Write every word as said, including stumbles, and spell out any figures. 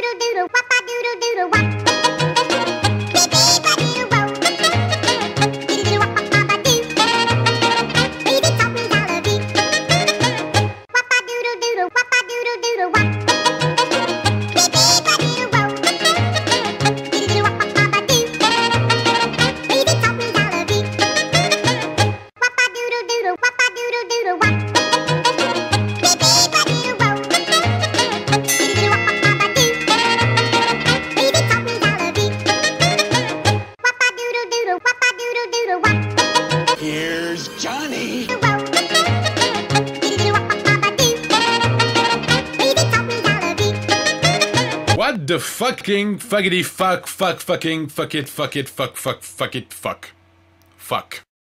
Here's Johnny. What the fucking fuckity fuck fuck fucking fuck it fuck it fuck fuck fuck it fuck fuck.